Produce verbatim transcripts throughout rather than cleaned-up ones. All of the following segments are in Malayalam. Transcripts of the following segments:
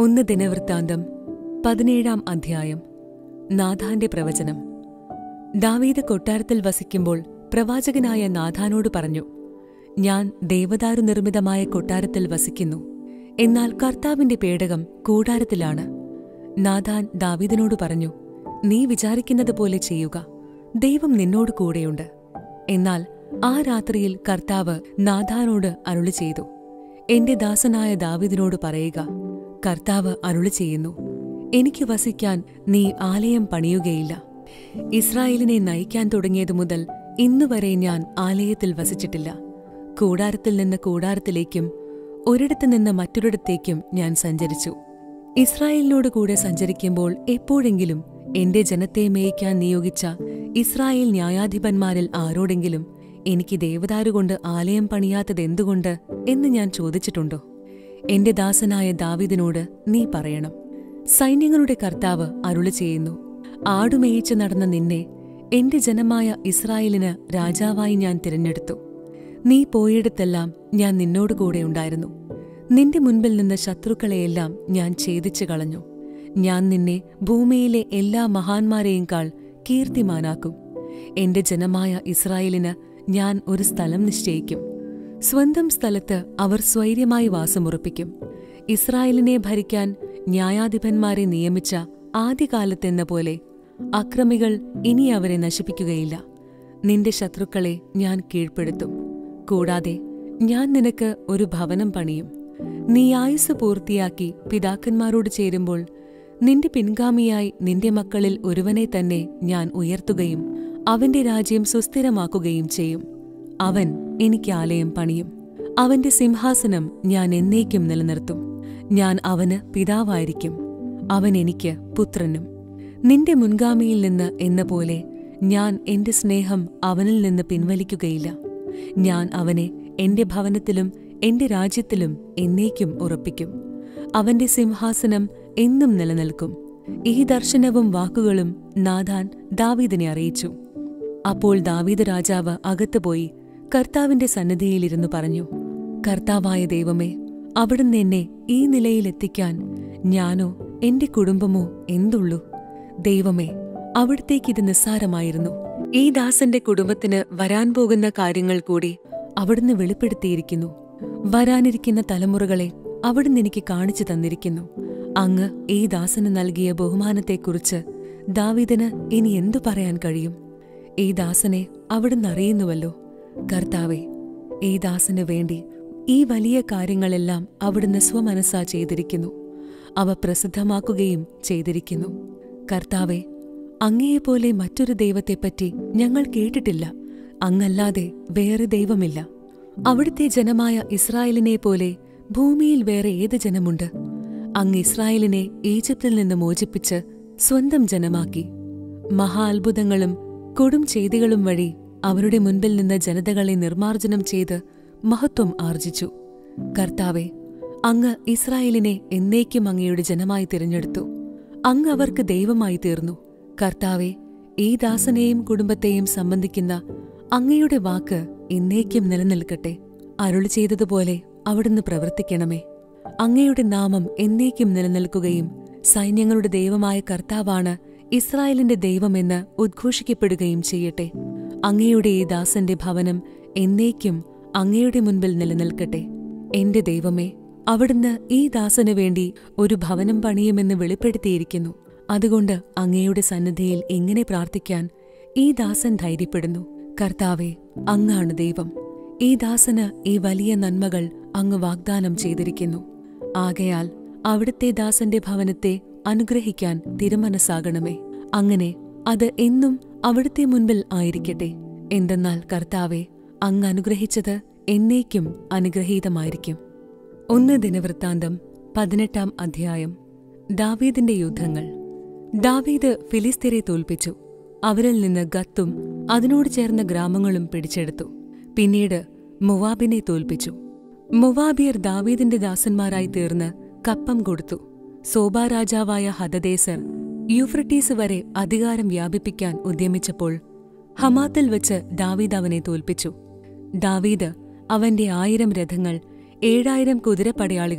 ഒന്ന് ദിനവൃത്താന്തം പതിനേഴാം അധ്യായം. നാഥാന്റെ പ്രവചനം. ദാവീദ് കൊട്ടാരത്തിൽ വസിക്കുമ്പോൾ പ്രവാചകനായ നാഥാനോട് പറഞ്ഞു, ഞാൻ ദേവദാരു നിർമ്മിതമായ കൊട്ടാരത്തിൽ വസിക്കുന്നു, എന്നാൽ കർത്താവിന്റെ പേടകം കൂടാരത്തിലാണ്. നാഥാൻ ദാവീദിനോട് പറഞ്ഞു, നീ വിചാരിക്കുന്നത് പോലെ ചെയ്യുക, ദൈവം നിന്നോട് കൂടെയുണ്ട്. എന്നാൽ ആ രാത്രിയിൽ കർത്താവ് നാഥാനോട് അരുളി ചെയ്തു, എന്റെ ദാസനായ ദാവീദിനോട് പറയുക, കർത്താവ് അരുളി ചെയ്യുന്നു, എനിക്ക് വസിക്കാൻ നീ ആലയം പണിയുകയില്ല. ഇസ്രായേലിനെ നയിക്കാൻ തുടങ്ങിയതു മുതൽ ഇന്നുവരെ ഞാൻ ആലയത്തിൽ വസിച്ചിട്ടില്ല. കൂടാരത്തിൽ നിന്ന് കൂടാരത്തിലേക്കും ഒരിടത്തു നിന്ന് മറ്റൊരിടത്തേക്കും ഞാൻ സഞ്ചരിച്ചു. ഇസ്രായേലിനോട് കൂടെ സഞ്ചരിക്കുമ്പോൾ എപ്പോഴെങ്കിലും എന്റെ ജനത്തെ മേയ്ക്കാൻ നിയോഗിച്ച ഇസ്രായേൽ ന്യായാധിപന്മാരിൽ ആരോടെങ്കിലും എനിക്ക് ദേവദാരുകൊണ്ട് ആലയം പണിയാത്തതെന്തുകൊണ്ട് എന്ന് ഞാൻ ചോദിച്ചിട്ടുണ്ടോ? എന്റെ ദാസനായ ദാവീദിനോട് നീ പറയണം, സൈന്യങ്ങളുടെ കർത്താവ് അരുളി ചെയ്യുന്നു, ആടുമേയിച്ച് നടന്ന നിന്നെ എന്റെ ജനമായ ഇസ്രായേലിന് രാജാവായി ഞാൻ തിരഞ്ഞെടുത്തു. നീ പോയിടത്തെല്ലാം ഞാൻ നിന്നോടുകൂടെ ഉണ്ടായിരുന്നു. നിന്റെ മുൻപിൽ നിന്ന് ശത്രുക്കളെയെല്ലാം ഞാൻ ഛേദിച്ചു കളഞ്ഞു. ഞാൻ നിന്നെ ഭൂമിയിലെ എല്ലാ മഹാന്മാരെയും കാൾ കീർത്തിമാനാക്കും. എന്റെ ജനമായ ഇസ്രായേലിന് ഞാൻ ഒരു സ്ഥലം നിശ്ചയിക്കും. സ്വന്തം സ്ഥലത്ത് അവർ സ്വൈര്യമായി വാസമുറപ്പിക്കും. ഇസ്രായേലിനെ ഭരിക്കാൻ ന്യായാധിപന്മാരെ നിയമിച്ച ആദ്യകാലത്തെന്ന പോലെ അക്രമികൾ ഇനി അവരെ നശിപ്പിക്കുകയില്ല. നിന്റെ ശത്രുക്കളെ ഞാൻ കീഴ്പ്പെടുത്തും. കൂടാതെ ഞാൻ നിനക്ക് ഒരു ഭവനം പണിയും. നീ ആയുസ് പൂർത്തിയാക്കി പിതാക്കന്മാരോട് ചേരുമ്പോൾ നിന്റെ പിൻഗാമിയായി നിന്റെ മക്കളിൽ ഒരുവനെ തന്നെ ഞാൻ ഉയർത്തുകയും അവന്റെ രാജ്യം സുസ്ഥിരമാക്കുകയും ചെയ്യും. അവൻ എനിക്ക് ആലയം പണിയും. അവന്റെ സിംഹാസനം ഞാൻ എന്നേക്കും നിലനിർത്തും. ഞാൻ അവന് പിതാവായിരിക്കും, അവൻ എനിക്ക് പുത്രനും. നിന്റെ മുൻഗാമിയിൽ നിന്ന് എന്ന പോലെ ഞാൻ എന്റെ സ്നേഹം അവനിൽ നിന്ന് പിൻവലിക്കുകയില്ല. ഞാൻ അവനെ എന്റെ ഭവനത്തിലും എന്റെ രാജ്യത്തിലും എന്നേക്കും ഉറപ്പിക്കും. അവന്റെ സിംഹാസനം എന്നും നിലനിൽക്കും. ഈ ദർശനവും വാക്കുകളും നാഥാൻ ദാവീദിനെ അറിയിച്ചു. അപ്പോൾ ദാവീദ് രാജാവ് അകത്തുപോയി കർത്താവിന്റെ സന്നിധിയിലിരുന്നു പറഞ്ഞു, കർത്താവായ ദൈവമേ, അവിടുന്ന് എന്നെ ഈ നിലയിലെത്തിക്കാൻ ഞാനോ എന്റെ കുടുംബമോ എന്തുള്ളൂ? ദൈവമേ, അവിടത്തേക്കിത് നിസ്സാരമായിരുന്നു. ഈ ദാസന്റെ കുടുംബത്തിന് വരാൻ പോകുന്ന കാര്യങ്ങൾ കൂടി അവിടുന്ന് വെളിപ്പെടുത്തിയിരിക്കുന്നു. വരാനിരിക്കുന്ന തലമുറകളെ അവിടുന്ന് എനിക്ക് കാണിച്ചു തന്നിരിക്കുന്നു. അങ്ങ് ഈ ദാസന് നൽകിയ ബഹുമാനത്തെക്കുറിച്ച് ദാവീദിന് ഇനി എന്തു പറയാൻ കഴിയും? ഈ ദാസനെ അവിടുന്ന് അറിയുന്നുവല്ലോ. കർത്താവേ, ഈ ദാസന് വേണ്ടി ഈ വലിയ കാര്യങ്ങളെല്ലാം അവിടുന്ന് സ്വമനസ്സാ ചെയ്തിരിക്കുന്നു. അവ പ്രസിദ്ധമാക്കുകയും ചെയ്തിരിക്കുന്നു. കർത്താവേ, അങ്ങയെപ്പോലെ മറ്റൊരു ദൈവത്തെപ്പറ്റി ഞങ്ങൾ കേട്ടിട്ടില്ല. അങ്ങല്ലാതെ വേറെ ദൈവമില്ല. അവിടുത്തെ ജനമായ ഇസ്രായേലിനെ പോലെ ഭൂമിയിൽ വേറെ ഏത് ജനമുണ്ട്? അങ്ങ് ഇസ്രായേലിനെ ഈജിപ്തിൽ നിന്ന് മോചിപ്പിച്ച് സ്വന്തം ജനമാക്കി. മഹാ അത്ഭുതങ്ങളും കൊടും ചെയ്തികളും വഴി അവരുടെ മുൻപിൽ നിന്ന് ജനതകളെ നിർമ്മാർജ്ജനം ചെയ്ത് മഹത്വം ആർജിച്ചു. കർത്താവേ, അങ്ങ് ഇസ്രായേലിനെ എന്നേക്കും അങ്ങയുടെ ജനമായി തിരഞ്ഞെടുത്തു. അങ്ങ് അവർക്ക് ദൈവമായി തീർന്നു. കർത്താവേ, ഈ ദാസനെയും കുടുംബത്തെയും സംബന്ധിക്കുന്ന അങ്ങയുടെ വാക്ക് എന്നേക്കും നിലനിൽക്കട്ടെ. അരുളി ചെയ്തതുപോലെ അവിടുന്ന് പ്രവർത്തിക്കണമേ. അങ്ങയുടെ നാമം എന്നേക്കും നിലനിൽക്കുകയും സൈന്യങ്ങളുടെ ദൈവമായ കർത്താവാണ് ഇസ്രായേലിന്റെ ദൈവമെന്ന് ഉദ്ഘോഷിക്കപ്പെടുകയും ചെയ്യട്ടെ. അങ്ങയുടെ ഈ ദാസന്റെ ഭവനം എന്നേക്കും അങ്ങയുടെ മുൻപിൽ നിലനിൽക്കട്ടെ. എന്റെ ദൈവമേ, അവിടുന്ന് ഈ ദാസനു വേണ്ടി ഒരു ഭവനം പണിയുമെന്ന് വെളിപ്പെടുത്തിയിരിക്കുന്നു. അതുകൊണ്ട് അങ്ങയുടെ സന്നിധിയിൽ എങ്ങനെ പ്രാർത്ഥിക്കാൻ ഈ ദാസൻ ധൈര്യപ്പെടുന്നു? കർത്താവേ, അങ്ങാണ് ദൈവം. ഈ ദാസന് ഈ വലിയ നന്മകൾ അങ്ങ് വാഗ്ദാനം ചെയ്തിരിക്കുന്നു. ആകയാൽ അവിടുത്തെ ദാസന്റെ ഭവനത്തെ അനുഗ്രഹിക്കാൻ തിരുമനസ്സാകണമേ. അങ്ങനെ അത് എന്നും അവിടുത്തെ മുൻപിൽ ആയിരിക്കട്ടെ. എന്തെന്നാൽ കർത്താവെ, അങ്ങ് അനുഗ്രഹിച്ചത് എന്നേക്കും അനുഗ്രഹീതമായിരിക്കും. ഒന്ന് ദിനവൃത്താന്തം പതിനെട്ടാം അധ്യായം. ദാവീദിന്റെ യുദ്ധങ്ങൾ. ദാവീദ് ഫിലിസ്ത്യരെ തോൽപ്പിച്ചു. അവരിൽ നിന്ന് ഗത്തും അതിനോട് ചേർന്ന ഗ്രാമങ്ങളും പിടിച്ചെടുത്തു. പിന്നീട് മൊവാബിനെ തോൽപ്പിച്ചു. മൊവാബിയർ ദാവീദിന്റെ ദാസന്മാരായി തീർന്ന് കപ്പം കൊടുത്തു. സോബാ രാജാവായ ഹദദേസർ യൂഫ്രട്ടീസ് വരെ അധികാരം വ്യാപിപ്പിക്കാൻ ഉദ്യമിച്ചപ്പോൾ ഹമാത്തിൽ വച്ച് ദാവീദ് അവനെ തോൽപ്പിച്ചു. ദാവീദ് അവന്റെ ആയിരം രഥങ്ങൾ, ഏഴായിരം കുതിരപ്പടയാളികൾ,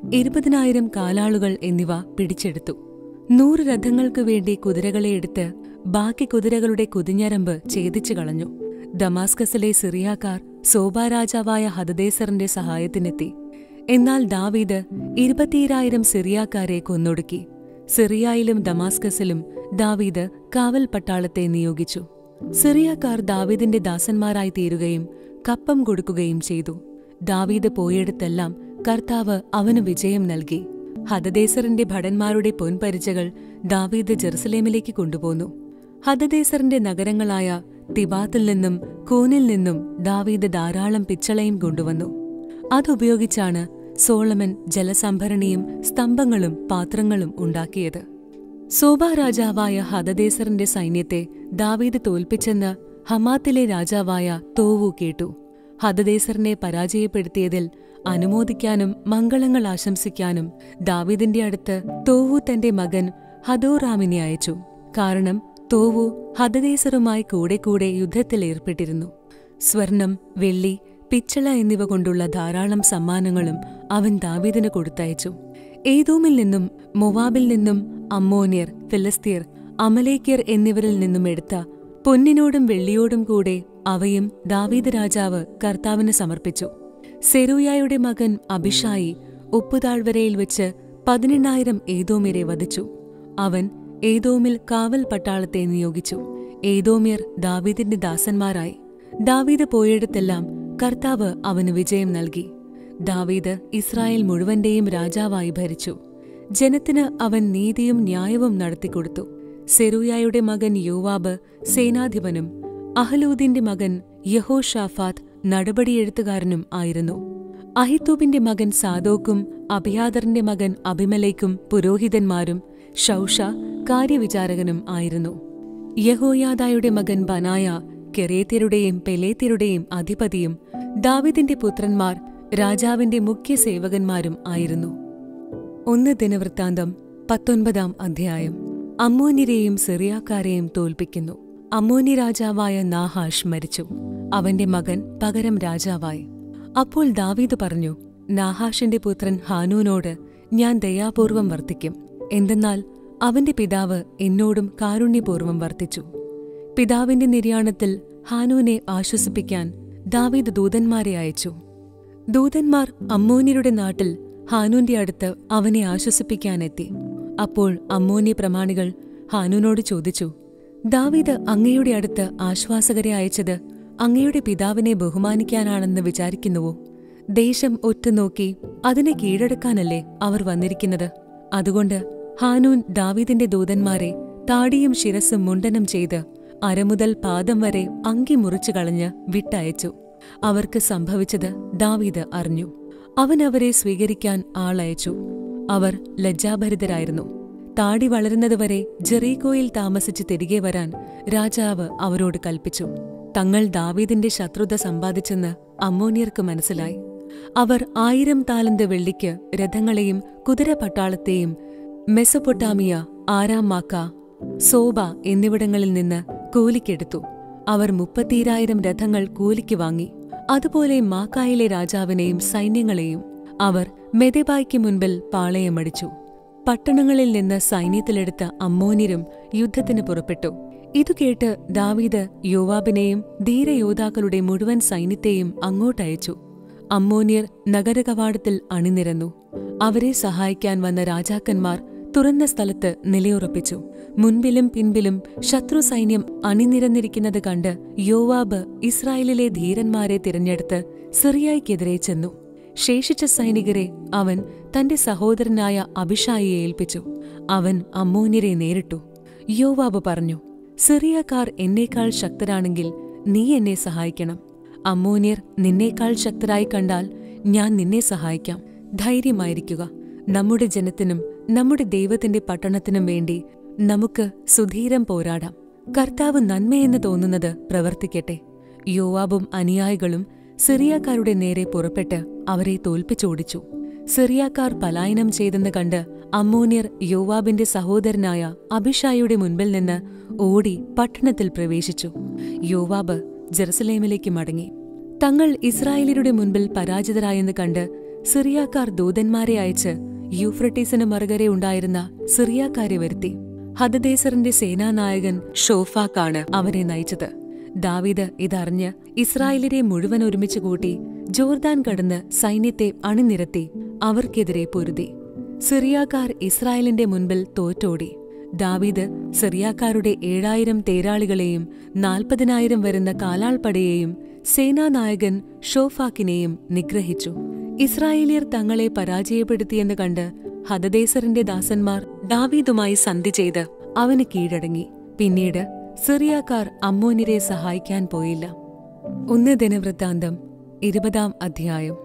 ഇരുപതിനായിരം കാലാളുകൾ എന്നിവ പിടിച്ചെടുത്തു. നൂറ് രഥങ്ങൾക്കു വേണ്ടി കുതിരകളെ എടുത്ത് ബാക്കി കുതിരകളുടെ കുതിഞ്ഞരമ്പ് ഛേദിച്ചു കളഞ്ഞു. ദമാസ്കസിലെ സിറിയാക്കാർ സോബാ രാജാവായ ഹദദേസറിന്റെ സഹായത്തിനെത്തി. എന്നാൽ ദാവീദ് ഇരുപത്തിയിരായിരം സിറിയാക്കാരെ കൊന്നൊടുക്കി. സിറിയയിലും ദമാസ്കസിലും ദാവീദ് കാവൽ പട്ടാളത്തെ നിയോഗിച്ചു. സിറിയാക്കാർ ദാവീദിന്റെ ദാസന്മാരായി തീരുകയും കപ്പം കൊടുക്കുകയും ചെയ്തു. ദാവീദ് പോയിടത്തെല്ലാം കർത്താവ് അവനു വിജയം നൽകി. ഹദദേസറിന്റെ ഭടന്മാരുടെ പൊൻപരിചകൾ ദാവീദ് ജെറുസലേമിലേക്ക് കൊണ്ടുപോന്നു. ഹദദേസറിന്റെ നഗരങ്ങളായ തിബാത്തിൽ നിന്നും കൂനിൽ നിന്നും ദാവീദ് ധാരാളം പിച്ചളയും കൊണ്ടുവന്നു. അതുപയോഗിച്ചാണ് സോളമൻ ജലസംഭരണിയും സ്തംഭങ്ങളും പാത്രങ്ങളും ഉണ്ടാക്കിയത്. സോബാ രാജാവായ ഹദദേസറിന്റെ സൈന്യത്തെ ദാവീദ് തോൽപ്പിച്ചെന്ന് ഹമാത്തിലെ രാജാവായ തോവു കേട്ടു. ഹദദേസറിനെ പരാജയപ്പെടുത്തിയതിൽ അനുമോദിക്കാനും മംഗളങ്ങൾ ആശംസിക്കാനും ദാവീദിന്റെ അടുത്ത് തോവു തന്റെ മകൻ ഹദോറാമിനെ അയച്ചു. കാരണം തോവു ഹദദേസറുമായി കൂടെ കൂടെ യുദ്ധത്തിലേർപ്പെട്ടിരുന്നു. സ്വർണം, വെള്ളി, പിച്ചള എന്നിവ കൊണ്ടുള്ള ധാരാളം സമ്മാനങ്ങളും അവൻ ദാവീദിന് കൊടുത്തയച്ചു. ഏദോമിൽ നിന്നും മൊവാബിൽ നിന്നും അമ്മോന്യർ, ഫിലിസ്തീർ, അമലേക്യർ എന്നിവരിൽ നിന്നും എടുത്ത പൊന്നിനോടും വെള്ളിയോടും കൂടെ അവയും ദാവീദ് രാജാവ് കർത്താവിന് സമർപ്പിച്ചു. സെരൂയായുടെ മകൻ അബിഷായി ഉപ്പുതാഴ്വരയിൽ വെച്ച് പതിനെണ്ണായിരം ഏദോമ്യരെ വധിച്ചു. അവൻ ഏദോമിൽ കാവൽ പട്ടാളത്തെ നിയോഗിച്ചു. ഏദോമ്യർ ദാവീദിന്റെ ദാസന്മാരായി. ദാവീദ് പോയിടത്തെല്ലാം കർത്താവ് അവന് വിജയം നൽകി. ദാവീദ് ഇസ്രായേൽ മുഴുവന്റെയും രാജാവായി ഭരിച്ചു. ജനത്തിന് അവൻ നീതിയും ന്യായവും നടത്തിക്കൊടുത്തു. സെരൂയായുടെ മകൻ യോവാബ് സേനാധിപനും അഹലൂദിന്റെ മകൻ യഹോഷാഫാത്ത് നടപടിയെഴുത്തുകാരനും ആയിരുന്നു. അഹിത്തൂബിന്റെ മകൻ സാദോക്കും അബിയാദറിന്റെ മകൻ അബിമലേക്കും പുരോഹിതന്മാരും ശൗഷ കാര്യവിചാരകനും ആയിരുന്നു. യഹോയാദായുടെ മകൻ ബനായ കെരേത്യരുടെയും പെലേത്യരുടെയും അധിപതിയും ദാവീദിന്റെ പുത്രന്മാർ രാജാവിന്റെ മുഖ്യ സേവകന്മാരും ആയിരുന്നു. ഒന്ന് ദിനവൃത്താന്തം പത്തൊൻപതാം അധ്യായം. അമ്മോന്യരെയും സിറിയാക്കാരെയും തോൽപ്പിക്കുന്നു. അമ്മോന്യ രാജാവായ നാഹാഷ് മരിച്ചു. അവന്റെ മകൻ പകരം രാജാവായി. അപ്പോൾ ദാവീദ് പറഞ്ഞു, നാഹാഷിന്റെ പുത്രൻ ഹാനൂനോട് ഞാൻ ദയാപൂർവം വർത്തിക്കും. എന്തെന്നാൽ അവന്റെ പിതാവ് എന്നോടും കാരുണ്യപൂർവം വർത്തിച്ചു. പിതാവിന്റെ നിര്യാണത്തിൽ ഹാനൂനെ ആശ്വസിപ്പിക്കാൻ ദാവീദ് ദൂതന്മാരെ അയച്ചു. ദൂതന്മാർ അമ്മോന്യരുടെ നാട്ടിൽ ഹാനൂന്റെ അടുത്ത് അവനെ ആശ്വസിപ്പിക്കാനെത്തി. അപ്പോൾ അമ്മോന്യ പ്രമാണികൾ ഹാനൂനോട് ചോദിച്ചു, ദാവീദ് അങ്ങയുടെ അടുത്ത് ആശ്വാസകരെ അയച്ചത് അങ്ങയുടെ പിതാവിനെ ബഹുമാനിക്കാനാണെന്ന് വിചാരിക്കുന്നുവോ? ദേശം ഒറ്റുനോക്കി അതിനെ കീഴടക്കാനല്ലേ അവർ വന്നിരിക്കുന്നത്? അതുകൊണ്ട് ഹാനൂൻ ദാവീദിന്റെ ദൂതന്മാരെ താടിയും ശിരസ്സും മുണ്ടനം ചെയ്ത് അരമുതൽ പാദം വരെ അങ്കി മുറിച്ചു കളഞ്ഞ് വിട്ടയച്ചു. അവർക്ക് സംഭവിച്ചത് ദാവീദ് അറിഞ്ഞു. അവൻ അവരെ സ്വീകരിക്കാൻ ആളയച്ചു. അവർ ലജ്ജാഭരിതരായിരുന്നു. താടി വളരുന്നതുവരെ ജെറീക്കോയിൽ താമസിച്ച് തിരികെ വരാൻ രാജാവ് അവരോട് കൽപ്പിച്ചു. തങ്ങൾ ദാവീദിന്റെ ശത്രുത സമ്പാദിച്ചെന്ന് അമ്മോന്യർക്ക് മനസ്സിലായി. അവർ ആയിരം താലന്ത് വെള്ളിക്ക് രഥങ്ങളെയും കുതിരപട്ടാളത്തെയും മെസൊപ്പൊട്ടാമിയ, ആരാം മാക്ക, സോബ എന്നിവിടങ്ങളിൽ നിന്ന് കൂലിക്കെടുത്തു. അവർ മുപ്പത്തിരായിരം രഥങ്ങൾ കൂലിക്ക് വാങ്ങി. അതുപോലെ മാക്കായിലെ രാജാവിനെയും സൈന്യങ്ങളെയും അവർ മെദെബായ്ക്ക് മുൻപിൽ പാളയമടിച്ചു. പട്ടണങ്ങളിൽ നിന്ന് സൈന്യത്തിലെടുത്ത അമ്മോന്യരും യുദ്ധത്തിന് പുറപ്പെട്ടു. ഇതുകേട്ട് ദാവീദ് യോവാബിനെയും ധീരയോദ്ധാക്കളുടെ മുഴുവൻ സൈന്യത്തെയും അങ്ങോട്ടയച്ചു. അമ്മോന്യർ നഗരകവാടത്തിൽ അണിനിരന്നു. അവരെ സഹായിക്കാൻ വന്ന രാജാക്കന്മാർ തുറന്ന സ്ഥലത്ത് നിലയുറപ്പിച്ചു. മുൻപിലും പിൻപിലും ശത്രു സൈന്യം അണിനിരന്നിരിക്കുന്നത് കണ്ട് യോവാബ് ഇസ്രായേലിലെ ധീരന്മാരെ തിരഞ്ഞെടുത്ത് സിറിയായ്ക്കെതിരെ ചെന്നു. ശേഷിച്ച സൈനികരെ അവൻ തന്റെ സഹോദരനായ അബിഷായിയെ ഏൽപ്പിച്ചു. അവൻ അമ്മോന്യരെ നേരിട്ടു. യോവാബ് പറഞ്ഞു, സിറിയക്കാർ എന്നേക്കാൾ ശക്തരാണെങ്കിൽ നീ എന്നെ സഹായിക്കണം. അമ്മോന്യർ നിന്നേക്കാൾ ശക്തരായി കണ്ടാൽ ഞാൻ നിന്നെ സഹായിക്കാം. ധൈര്യമായിരിക്കുക. നമ്മുടെ ജനത്തിനും നമ്മുടെ ദൈവത്തിന്റെ പട്ടണത്തിനും വേണ്ടി നമുക്ക് സുധീരം പോരാടാം. കർത്താവ് നന്മയെന്ന് തോന്നുന്നത് പ്രവർത്തിക്കട്ടെ. യോവാബും അനുയായികളും സിറിയാക്കാരുടെ നേരെ പുറപ്പെട്ട് അവരെ തോൽപ്പിച്ചോടിച്ചു. സിറിയാക്കാർ പലായനം ചെയ്തെന്ന് കണ്ട് അമ്മോന്യർ യോവാബിന്റെ സഹോദരനായ അബിഷായിയുടെ മുൻപിൽ നിന്ന് ഓടി പട്ടണത്തിൽ പ്രവേശിച്ചു. യോവാബ് ജെറുസലേമിലേക്ക് മടങ്ങി. തങ്ങൾ ഇസ്രായേലിയരുടെ മുൻപിൽ പരാജിതരായെന്ന് കണ്ട് സിറിയാക്കാർ ദൂതന്മാരെ അയച്ച് യൂഫ്രട്ടീസിന് മറുകരെ ഉണ്ടായിരുന്ന സിറിയാക്കാരെ വരുത്തി. ഹദദേസറിന്റെ സേനാനായകൻ ഷോഫാക്കാണ് അവരെ നയിച്ചത്. ദാവീദ് ഇതറിഞ്ഞ് ഇസ്രായേലിനെ മുഴുവൻ ഒരുമിച്ച് കൂട്ടി ജോർദാൻ കടന്ന് സൈന്യത്തെ അണിനിരത്തി അവർക്കെതിരെ പൊരുതി. സിറിയാക്കാർ ഇസ്രായേലിന്റെ മുൻപിൽ തോറ്റോടി. ദാവീദ് സിറിയാക്കാരുടെ ഏഴായിരം തേരാളികളെയും നാൽപ്പതിനായിരം വരുന്ന കാലാൾപ്പടയെയും സേനാനായകൻ ഷോഫാക്കിനെയും നിഗ്രഹിച്ചു. ഇസ്രായേലിയർ തങ്ങളെ പരാജയപ്പെടുത്തിയെന്ന് കണ്ട് ഹദദേസറിന്റെ ദാസന്മാർ ദാവീദുമായി സന്ധി ചെയ്ത് അവന് കീഴടങ്ങി. പിന്നീട് സിറിയാക്കാർ അമ്മോന്യരെ സഹായിക്കാൻ പോയില്ല. ഒന്ന് ദിനവൃത്താന്തം ഇരുപതാം അധ്യായം.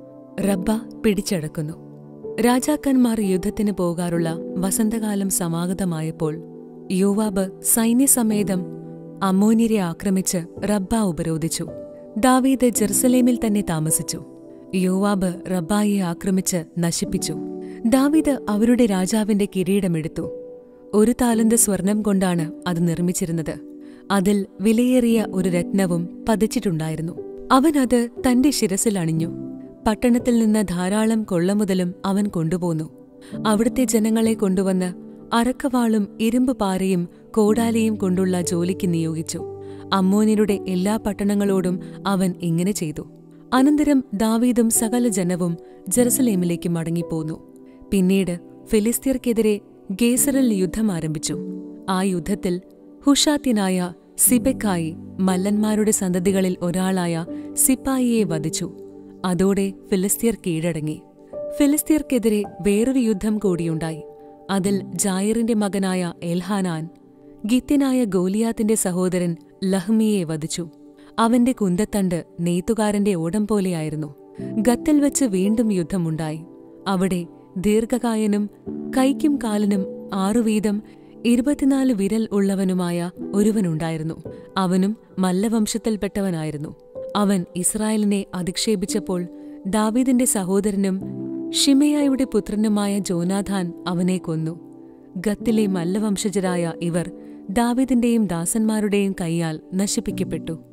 റബ്ബ പിടിച്ചടക്കുന്നു. രാജാക്കന്മാർ യുദ്ധത്തിന് പോകാറുള്ള വസന്തകാലം സമാഗതമായപ്പോൾ യോവാബ് സൈന്യസമേതം അമ്മോന്യരെ ആക്രമിച്ച് റബ്ബ ഉപരോധിച്ചു. ദാവീദ് ജെറുസലേമിൽ തന്നെ താമസിച്ചു. യോവാബ് റബ്ബായെ ആക്രമിച്ച് നശിപ്പിച്ചു. ദാവീദ് അവരുടെ രാജാവിന്റെ കിരീടമെടുത്തു. ഒരു താലന്ത് സ്വർണം കൊണ്ടാണ് അത് നിർമ്മിച്ചിരുന്നത്. അതിൽ വിലയേറിയ ഒരു രത്നവും പതിച്ചിട്ടുണ്ടായിരുന്നു. അവൻ അത് തന്റെ ശിരസിൽ അണിഞ്ഞു. പട്ടണത്തിൽ നിന്ന് ധാരാളം കൊള്ളമുതലും അവൻ കൊണ്ടുപോന്നു. അവിടുത്തെ ജനങ്ങളെ കൊണ്ടുവന്ന് അരക്കവാളും ഇരുമ്പ് പാരയും കോടാലിയും കൊണ്ടുള്ള ജോലിക്ക് നിയോഗിച്ചു. അമ്മോന്യരുടെ എല്ലാ പട്ടണങ്ങളോടും അവൻ ഇങ്ങനെ ചെയ്തു. അനന്തരം ദാവീദും സകല ജനവും ജെറുസലേമിലേക്ക് മടങ്ങിപ്പോന്നു. പിന്നീട് ഫിലിസ്ത്യർക്കെതിരെ ഗേസറിൽ യുദ്ധം ആരംഭിച്ചു. ആ യുദ്ധത്തിൽ ഹുഷാത്യനായ സിബെക്കായി മല്ലന്മാരുടെ സന്തതികളിൽ ഒരാളായ സിപ്പായിയെ വധിച്ചു. അതോടെ ഫിലിസ്ത്യർ കീഴടങ്ങി. ഫിലിസ്ത്യർക്കെതിരെ വേറൊരു യുദ്ധം കൂടിയുണ്ടായി. അതിൽ ജായിറിന്റെ മകനായ എൽഹാനാൻ ഗിത്യനായ ഗോലിയാത്തിന്റെ സഹോദരൻ ലഹ്മിയെ വധിച്ചു. അവന്റെ കുന്തത്തണ്ട് നെയ്ത്തുകാരന്റെ ഓടം പോലെയായിരുന്നു. ഗത്തിൽ വെച്ച് വീണ്ടും യുദ്ധമുണ്ടായി. അവിടെ ദീർഘകായനും കൈക്കും കാലിനും ആറുവീതം ഇരുപത്തിനാല് വിരൽ ഉള്ളവനുമായ ഒരുവനുണ്ടായിരുന്നു. അവനും മല്ലവംശത്തിൽപ്പെട്ടവനായിരുന്നു. അവൻ ഇസ്രായേലിനെ അധിക്ഷേപിച്ചപ്പോൾ ദാവീദിന്റെ സഹോദരനും ഷിമെയായുടെ പുത്രനുമായ ജോനാഥാൻ അവനെ കൊന്നു. ഗത്തിലെ മല്ലവംശജരായ ഇവർ ദാവീദിന്റെയും ദാസന്മാരുടെയും കൈയാൽ നശിപ്പിക്കപ്പെട്ടു.